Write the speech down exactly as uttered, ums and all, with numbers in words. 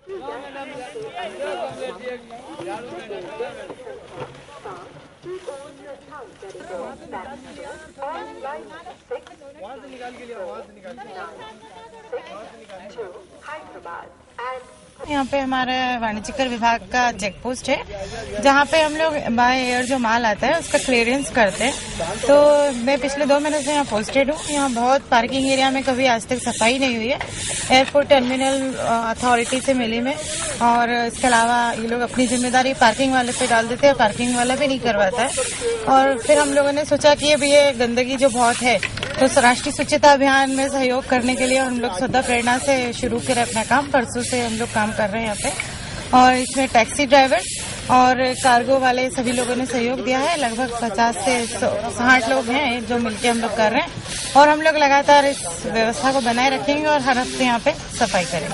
यहाँ पे हमारे वाणिज्यिक विभाग का चेक पोस्ट है, जहाँ पे हम लोग बाय एयर जो माल आता है उसका क्लियरेंस करते हैं। तो मैं पिछले दो महीने से यहाँ पोस्टेड हूँ। यहाँ बहुत पार्किंग एरिया में कभी आज तक सफाई नहीं हुई है। एयरपोर्ट टर्मिनल अथॉरिटी से मिली में, और इसके अलावा ये लोग अपनी जिम्मेदारी पार्किंग वाले पे डाल देते हैं, पार्किंग वाला भी नहीं करवाता है। और फिर हम लोगों ने सोचा कि अब ये गंदगी जो बहुत है, तो राष्ट्रीय स्वच्छता अभियान में सहयोग करने के लिए हम लोग स्वतः प्रेरणा से शुरू करें अपना काम। परसों से हम लोग काम कर रहे हैं यहाँ पे, और इसमें टैक्सी ड्राइवर और कार्गो वाले सभी लोगों ने सहयोग दिया है। लगभग पचास से साठ लोग हैं जो मिलकर हम लोग कर रहे हैं, और हम लोग लगातार इस व्यवस्था को बनाए रखेंगे और हर हफ्ते यहाँ पे सफाई करेंगे।